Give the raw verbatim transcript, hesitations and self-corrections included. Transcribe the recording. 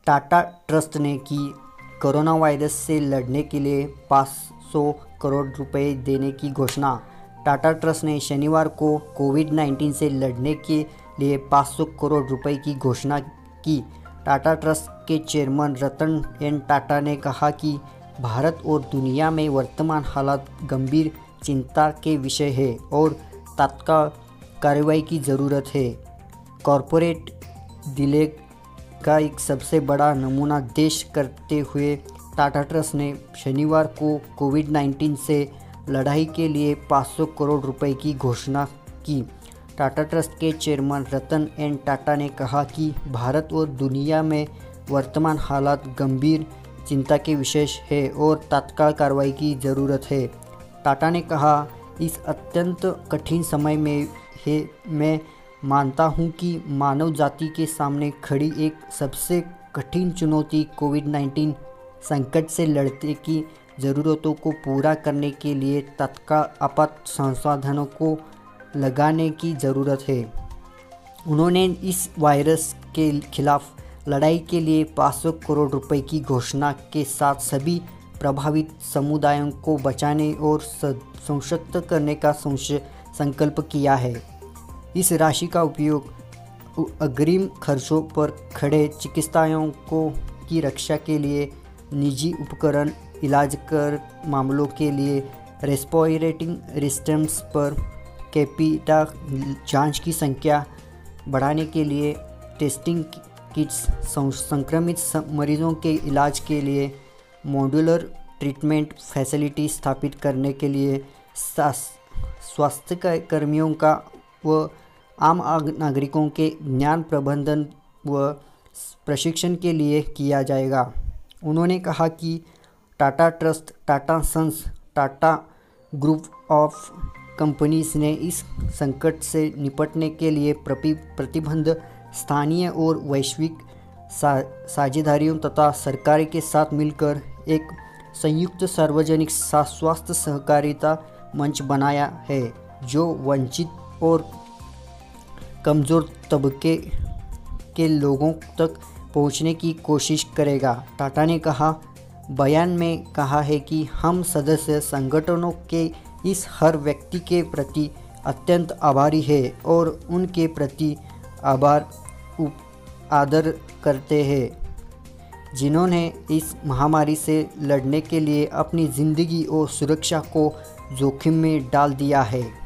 Tata trust ने की corona virus से लड़ने के लिए पाँच सौ करोड़ रुपए देने की घोषणा। टाटा ट्रस्ट ने शनिवार को कोविड उन्नीस से लड़ने के लिए पाँच सौ करोड़ रुपए की घोषणा की। टाटा ट्रस्ट के चेयरमैन रतन एन टाटा ने कहा कि भारत और दुनिया में वर्तमान हालात गंभीर चिंता के विषय है और तत्काल कार्रवाई की ज़रूरत है। कॉरपोरेट दिले का एक सबसे बड़ा नमूना पेश करते हुए टाटा ट्रस्ट ने शनिवार को कोविड उन्नीस से लड़ाई के लिए पाँच सौ करोड़ रुपए की घोषणा की। टाटा ट्रस्ट के चेयरमैन रतन एन टाटा ने कहा कि भारत और दुनिया में वर्तमान हालात गंभीर चिंता के विषय है और तत्काल कार्रवाई की ज़रूरत है। टाटा ने कहा, इस अत्यंत कठिन समय में है मैं मानता हूं कि मानव जाति के सामने खड़ी एक सबसे कठिन चुनौती कोविड उन्नीस संकट से लड़ने की ज़रूरतों को पूरा करने के लिए तत्काल आपात संसाधनों को लगाने की ज़रूरत है। उन्होंने इस वायरस के खिलाफ लड़ाई के लिए पाँच सौ करोड़ रुपए की घोषणा के साथ सभी प्रभावित समुदायों को बचाने और सशक्त करने का संकल्प किया है। इस राशि का उपयोग अग्रिम खर्चों पर खड़े चिकित्सकों को की रक्षा के लिए, निजी उपकरण, इलाज कर मामलों के लिए, रेस्पिरेटरी सिस्टम्स पर कैपिटा जांच की संख्या बढ़ाने के लिए, टेस्टिंग किट्स, संक्रमित मरीजों के इलाज के लिए मॉड्यूलर ट्रीटमेंट फैसिलिटी स्थापित करने के लिए, स्वास्थ्य कर्मियों का व आम नागरिकों के ज्ञान प्रबंधन व प्रशिक्षण के लिए किया जाएगा। उन्होंने कहा कि Tata trust, Tata sons, Tata group of companies ने इस संकट से निपटने के लिए प्रतिबद्ध स्थानीय और वैश्विक सा, साझेदारियों तथा सरकार के साथ मिलकर एक संयुक्त सार्वजनिक स्वास्थ्य सहकारिता मंच बनाया है जो वंचित और कमज़ोर तबके के लोगों तक पहुंचने की कोशिश करेगा। टाटा ने कहा, बयान में कहा है कि हम सदस्य संगठनों के इस हर व्यक्ति के प्रति अत्यंत आभारी हैं और उनके प्रति आभार आदर करते हैं जिन्होंने इस महामारी से लड़ने के लिए अपनी ज़िंदगी और सुरक्षा को जोखिम में डाल दिया है।